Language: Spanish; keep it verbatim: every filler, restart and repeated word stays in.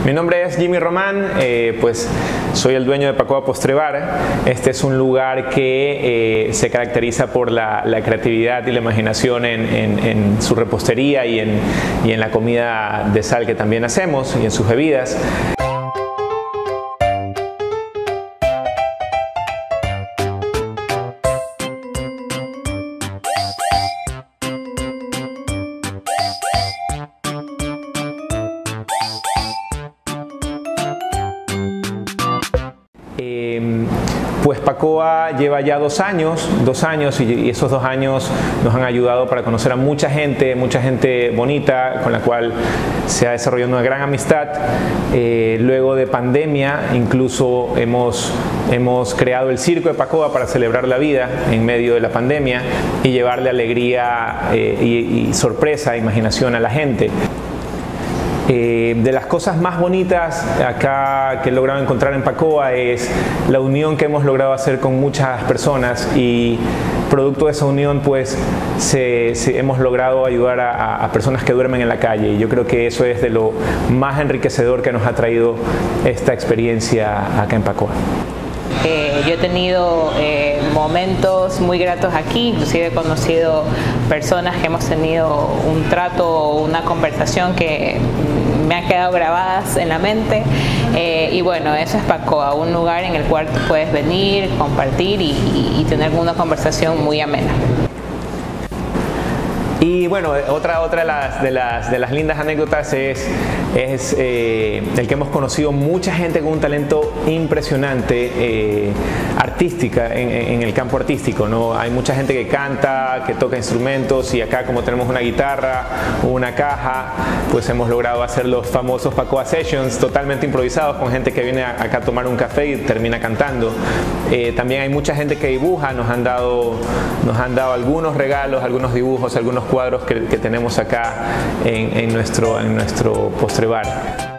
Mi nombre es Jimmy Román, eh, pues soy el dueño de Pacoa Postrebar. Este es un lugar que eh, se caracteriza por la, la creatividad y la imaginación en, en, en su repostería y en, y en la comida de sal que también hacemos y en sus bebidas. Pues Pacoa lleva ya dos años, dos años y esos dos años nos han ayudado para conocer a mucha gente, mucha gente bonita con la cual se ha desarrollado una gran amistad. Eh, luego de pandemia incluso hemos, hemos creado el circo de Pacoa para celebrar la vida en medio de la pandemia y llevarle alegría eh, y, y sorpresa, imaginación a la gente. Eh, de las cosas más bonitas acá que he logrado encontrar en Pacoa es la unión que hemos logrado hacer con muchas personas y producto de esa unión pues se, se, hemos logrado ayudar a, a personas que duermen en la calle y yo creo que eso es de lo más enriquecedor que nos ha traído esta experiencia acá en Pacoa. Eh, yo he tenido eh, momentos muy gratos aquí, inclusive he conocido personas que hemos tenido un trato o una conversación que me han quedado grabadas en la mente eh, y bueno, eso es Pacoa, un lugar en el cual tú puedes venir, compartir y, y, y tener una conversación muy amena. Y bueno, otra, otra de, las, de, las, de las lindas anécdotas es, es eh, el que hemos conocido mucha gente con un talento impresionante, eh, artística, en, en el campo artístico, ¿no? Hay mucha gente que canta, que toca instrumentos y acá como tenemos una guitarra, una caja, pues hemos logrado hacer los famosos Pacoa Sessions totalmente improvisados con gente que viene acá a tomar un café y termina cantando. Eh, también hay mucha gente que dibuja, nos han dado, nos han dado algunos regalos, algunos dibujos, algunos cuadros que, que tenemos acá en, en, nuestro, en nuestro postrebar.